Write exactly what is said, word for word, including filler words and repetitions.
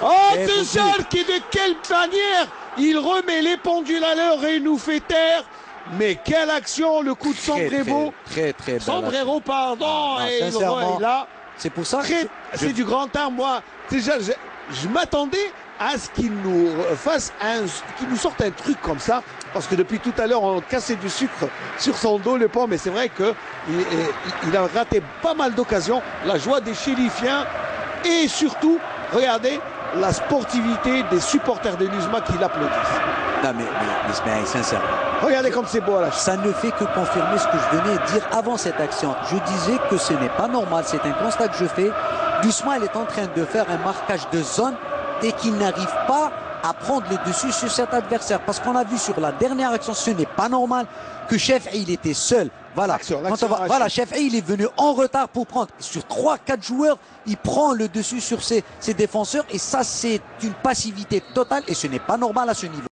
Oh, Eh, ce faut Schalke, qui de quelle manière il remet les pendules à l'heure et nous fait taire. Mais quelle action, le coup de Très, Sombrero. très, très, très belle Sombrero, pardon, Ah, et il sincèrement, re- et là, C'est pour ça que très- je- c'est je- du grand art. Moi, déjà, je, je m'attendais à ce qu'il nous fasse un, qu'il nous sorte un truc comme ça, parce que depuis tout à l'heure, on cassait du sucre sur son dos, le pont, mais c'est vrai que il, il- il a raté pas mal d'occasions. La joie des Chilifiens et surtout, regardez la sportivité des supporters de l'U S M A qui l'applaudissent. Non, mais, mais Ismaël, sincèrement, Regardez comme c'est beau à la chaîne. ça ne fait que confirmer ce que je venais de dire avant cette action. Je disais que ce n'est pas normal, c'est un constat que je fais. L'U S M A est en train de faire un marquage de zone et qu'il n'arrive pas à prendre le dessus sur cet adversaire. Parce qu'on a vu sur la dernière action, ce n'est pas normal que Chefei, il était seul. Voilà, L'action, Quand l'action on va- arrachée. voilà Chefei, il est venu en retard pour prendre. Sur trois quatre joueurs, il prend le dessus sur ses, ses défenseurs. Et ça, c'est une passivité totale et ce n'est pas normal à ce niveau.